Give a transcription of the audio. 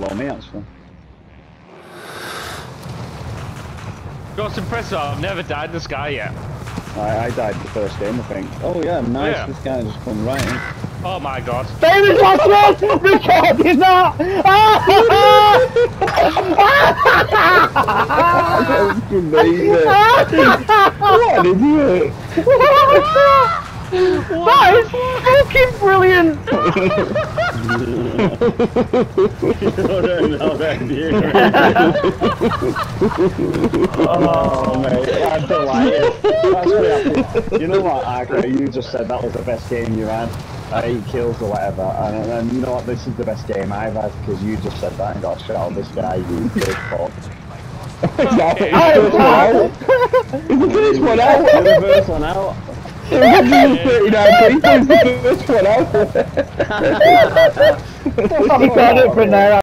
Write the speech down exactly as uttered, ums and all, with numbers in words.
before me, actually. What's impressive, I've never died in the sky yet. I, I died the first game, I think. Oh yeah, nice, oh, yeah. This guy just come right in. Oh my god. David last one! Recording that! That's amazing. What an idiot! That is fucking brilliant! Oh mate, I'm delighted. That's what happened. You know what, Harker, you just said that was the best game you had. Uh, eight kills or whatever, and, and you know what, this is the best game I've had because you just said that and got a shot out of this guy, you big fuck. Exactly. Is the first one out? Is the first one out? one hundred thirty-nine people is the first one out. I've got it from there.